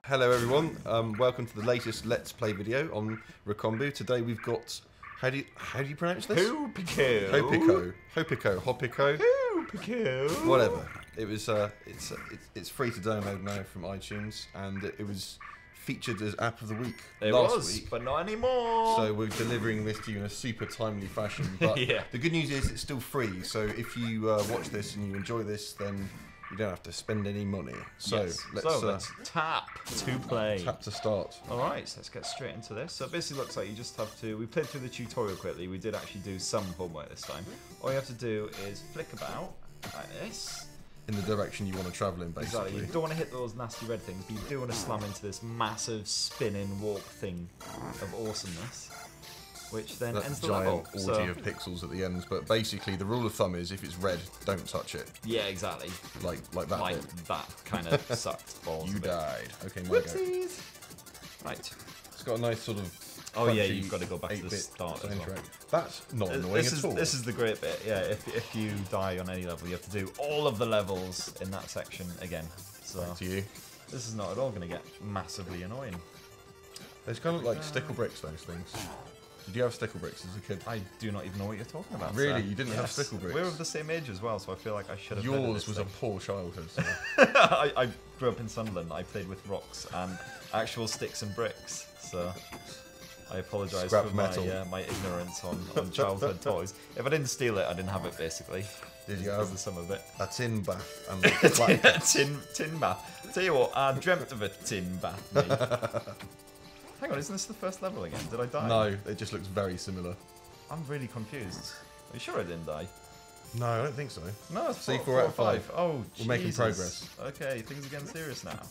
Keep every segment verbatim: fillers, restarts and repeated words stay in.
Hello everyone, um, welcome to the latest Let's Play video on Recombu. Today we've got, how do you, how do you pronounce this? Hopiko. Hopiko. Hopiko. Hopiko. Hopiko. Whatever. It was, uh, it's, uh, it's, it's free to download now from iTunes, and it, it was featured as App of the Week It last was, week. but not anymore. So we're delivering this to you in a super timely fashion. But Yeah. the good news is it's still free, so if you uh, watch this and you enjoy this, then you don't have to spend any money. So yes. let's, so uh, let's tap to play. tap to start. Alright, so let's get straight into this. So it basically looks like you just have to, we played through the tutorial quickly, we did actually do some homework this time. All you have to do is flick about, like this. In the direction you want to travel in, basically. Exactly, you don't want to hit those nasty red things, but you do want to slam into this massive spinning warp thing of awesomeness. Which then That ends the giant level. orgy So, of pixels at the end, but basically the rule of thumb is if it's red, don't touch it. yeah, exactly. Like like that Like bit. that kind of sucked balls. You a bit. died. Okay, my go. Whoopsies. Right. It's got a nice sort of. Oh yeah, crunchy you've got to go back to the eight bit start as well. interact. That's not annoying This at is all. this is the great bit. Yeah, if if you die on any level, you have to do all of the levels in that section again. So Back to you. this is not at all going to get massively annoying. There's kind of like stickle bricks, those things. Did you have stickle bricks as a kid? I do not even know what you're talking about. Really? sir. You didn't have Yes. stickle bricks? We're of the same age as well, so I feel like I should have. Yours was a a poor childhood. So. I, I grew up in Sunderland. I played with rocks and actual sticks and bricks. So I apologise Scrap for metal. my uh, my ignorance on, on childhood toys. If I didn't steal it, I didn't have it. Basically, Did you because have of some of it. a tin bath and a black cat? tin tin bath. Tell you what, I dreamt of a tin bath. Mate. Hang on, isn't this the first level again? Did I die? No, it just looks very similar. I'm really confused. Are you sure I didn't die? No, I don't think so. No, it's See, four, four four out of five. Oh, We're making Jesus. progress. Okay, things are getting serious now.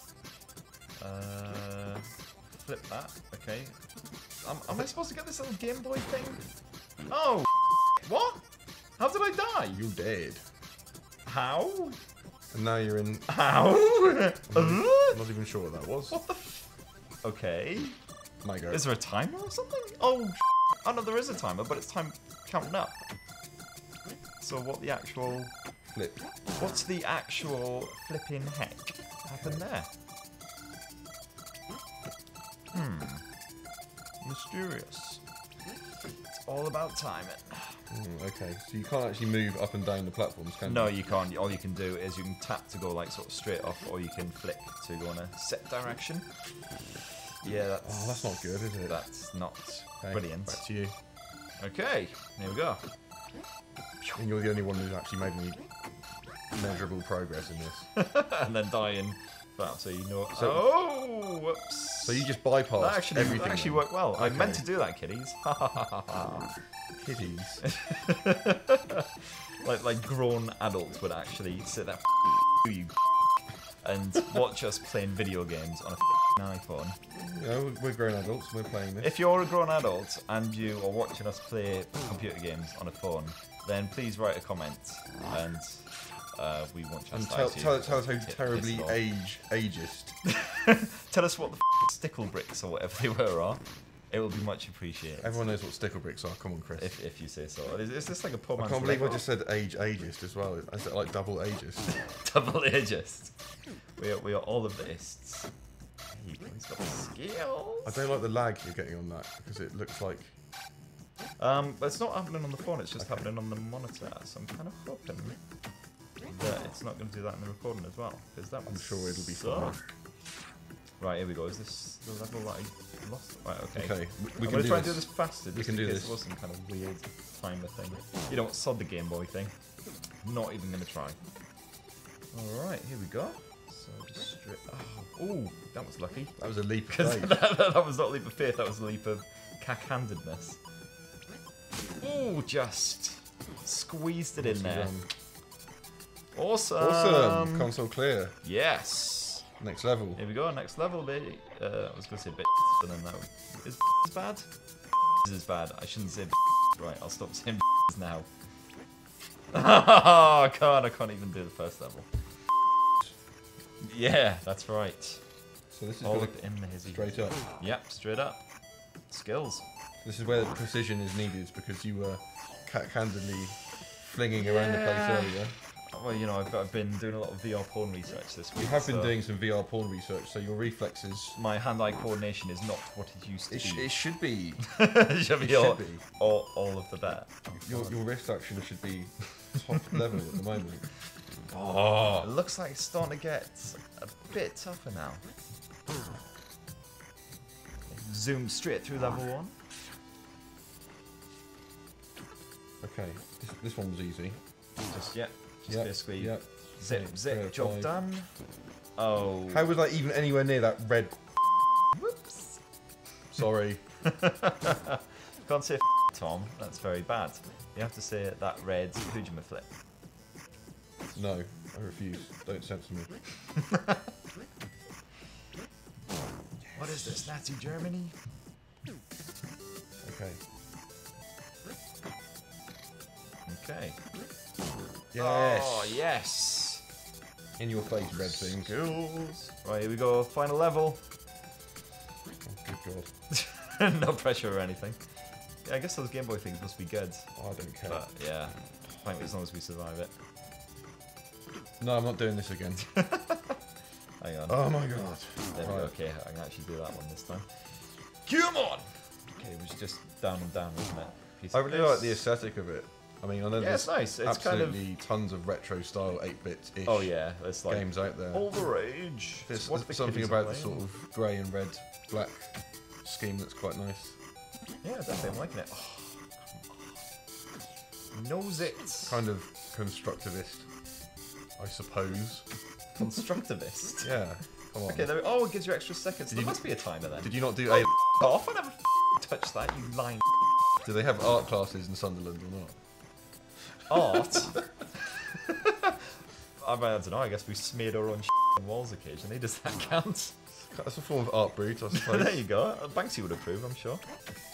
Uh, flip that. Okay. Um, am I supposed to get this little Game Boy thing? Oh, what? How did I die? You dead. How? And now you're in. How? I'm not even sure what that was. What the? F okay. My go. Is there a timer or something? Oh, oh no, there is a timer, but it's time counting up. So what the actual? Flip. What's the actual flipping heck happened there? Hmm. Mysterious. It's all about timing. Mm, okay, so you can't actually move up and down the platforms, can No, you? you can't. All you can do is you can tap to go like sort of straight off, or you can flick to go in a set direction. Yeah, that's. Oh, that's not good, is it? That's not Okay, brilliant. Back to you. Okay, here we go. And you're the only one who's actually made any measurable progress in this. And then dying. Well, so you know. So- oh, whoops. So you just bypassed That actually, everything. that actually then? worked well. I Okay. meant to do that, kiddies. Ha ha ha ha ha. Kiddies. like like grown adults would actually sit there you and watch us playing video games on a iPhone. You know, we're grown adults, we're playing this. If you're a grown adult and you are watching us play computer games on a phone, then please write a comment and uh, we won't and chastise tell, you. tell, tell us how Get terribly pissed off. age ageist. Tell us what the f stickle bricks or whatever they were are. It will be much appreciated. Everyone knows what stickle bricks are. Come on, Chris. If, if you say so. Is, is this like a poor I man's can't believe I Lego? just said age ageist as well. Is it like double ageist? Double ageist. We are, we are all of the ists. Hey, he's got the skills. I don't like the lag you're getting on that because it looks like. Um, but it's not happening on the phone, it's just happening on the monitor. So I'm kind of hoping that it's not going to do that in the recording as well. Because that I'm would sure it'll be suck. fine. Right, here we go. Is this the level that I lost? Right, okay. Okay, we, we I'm can going to do try this. and do this faster. Just can in do case this. There was some kind of weird timer thing. You know what? Sod the Game Boy thing. Not even going to try. Alright, here we go. So just straight. Oh, ooh, that was lucky. That was a leap of Because faith. that, that was not a leap of faith, that was a leap of cack-handedness. Ooh, just squeezed it in Nicely there. done. Awesome. Awesome. Console clear. Yes. Next level. Here we go, next level, baby. Uh, I was going to say bit, but then that is bad. Is bad. I shouldn't say right. I'll stop saying now. Oh god, I can't even do the first level. Yeah, that's right. So this is All gonna up in the hizzy. straight up. Yep, straight up. Skills. This is where the precision is needed because you were cat-handedly flinging around the place earlier. That well, you know, I've, I've been doing a lot of V R porn research this week. You have been so doing some V R porn research, so your reflexes. my hand-eye coordination is not what it used to It, sh be. it should be. it should be, it all, should be. All, all of the better. Your, your wrist action should be top level at the moment. Oh, it looks like it's starting to get a bit tougher now. Zoom straight through level one. Okay, this, this one was easy. Just, yeah, just Yep, basically yep. zip, Okay, zip, fair job play. done. Oh. How was I even anywhere near that red? Whoops. Sorry. Can't say Tom, that's very bad. You have to say that red Hujima flip. No, I refuse. Don't censor me. What is this, Nazi Germany? Okay. Okay. Yes. Oh, yes. In your face, red things. Skills. Right, here we go. Final level. Oh, good God. No pressure or anything. Yeah, I guess those Game Boy things must be good. Oh, I don't care. But, yeah. Frankly, as long as we survive it. No, I'm not doing this again. Hang on. Oh my God. There we go. Right. Okay, I can actually do that one this time. Come on! Okay, it was just down and down, wasn't it? Piece I of really this. like the aesthetic of it. I mean, I know Yeah, there's it's nice. It's kind of- absolutely tons of retro style eight bit-ish Oh, yeah. It's like games out there. all the rage. There's What the something kiddies about are the sort playing. of grey and red black scheme that's quite nice. Yeah, definitely. I'm liking it. Oh. Knows it. Kind of constructivist, I suppose. Constructivist. Yeah, come on. Okay, there we, oh, it gives you extra seconds. Did There you- must be a timer then. Did you not do Oh, A? f off! I never f touched that, you lying Do they have art classes in Sunderland or not? art. I, mean, I don't know, I guess we smeared our own on walls occasionally. Does that count? That's a form of art breed, I suppose. There you go. Banksy would approve, I'm sure.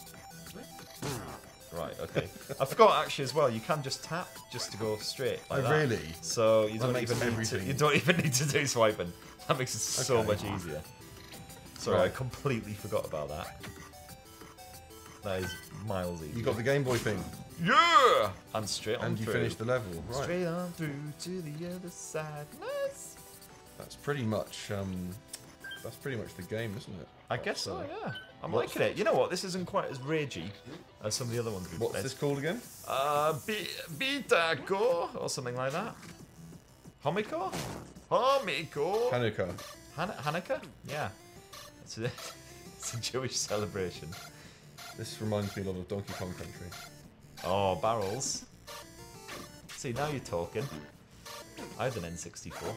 Right, okay. I forgot actually as well, you can just tap just to go straight. Like Oh, that. really? So you That don't makes even need to, everything- you don't even need to do swiping. That makes it so Okay. much easier. Sorry, I Right. completely forgot about that. That is miles easier. You got the Game Boy thing, Yeah! And straight on and you through. finished the level. Right. Straight on through to the other side. Nice. That's pretty much um, that's pretty much the game, isn't it? I guess so, What's, uh, yeah. I'm what's- liking it. You know what? This isn't quite as ragey as some of the other ones we've What's played. this called again? Uh, Bitako or something like that. Hopiko? Hopiko? Hanukkah. Han Hanukkah? Yeah. It's a, it's a Jewish celebration. This reminds me a lot of Donkey Kong Country. Oh, barrels. See, now you're talking. I had an N sixty-four.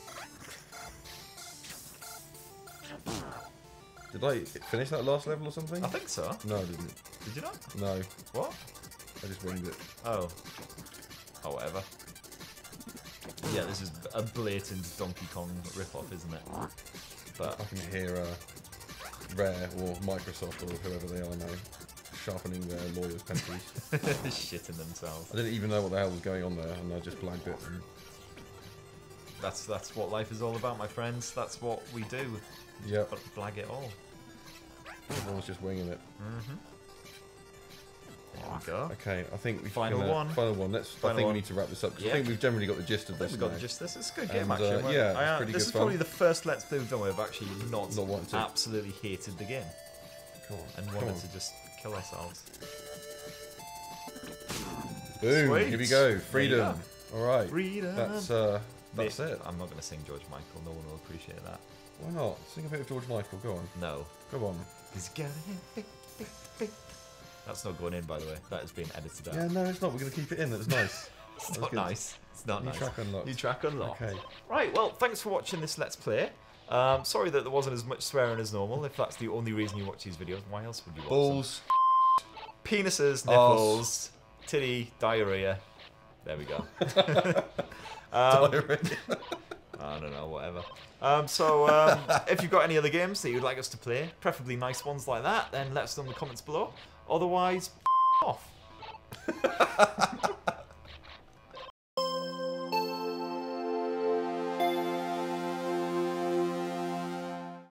Did I finish that last level or something? I think so. No, I didn't. Did you not? No, What? I just winged it. Oh. Oh, whatever. Yeah, this is a blatant Donkey Kong rip-off, isn't it? But I can hear uh, Rare or Microsoft or whoever they are now sharpening their lawyers' pencils. shitting themselves. I didn't even know what the hell was going on there, and I just blanked it. And That's that's what life is all about, my friends. That's what we do. yep, But flag it all. everyone's just winging it. Mm-hmm. There we go. Okay, I think we Final gonna, one. Final one. Let's. Final I think one. we need to wrap this up because Yeah. I think we've generally got the gist of I think this. we got now. the gist. This is a good game, And, actually. uh, Well, yeah, I, it's uh, pretty this good is probably fun. the first Let's Play we've done where I've actually not, Not wanted to. absolutely hated the game Come on, and come wanted on. to just kill ourselves. Boom! Sweet. Here we go. There you Freedom. All right. Freedom. That's uh, Mate, that's it. I'm not going to sing George Michael. No one will appreciate that. Why not? Sing a bit of George Michael. Go on. No. Go on. He's got a big, big, big. That's not going in, by the way. That is being edited out. Yeah, no, it's not. We're gonna keep it in. That was nice. It's That was not good. nice. It's not New nice. track unlocked. New track unlocked. Okay. Right, well, thanks for watching this Let's Play. Um, sorry that there wasn't as much swearing as normal. If that's the only reason you watch these videos, why else would you watch Balls. them? Penises, nipples, titty, diarrhea. There we go. um, Diarrhea. I don't know, whatever. Um, so, um, if you've got any other games that you'd like us to play, preferably nice ones like that, then let us know in the comments below. Otherwise, off.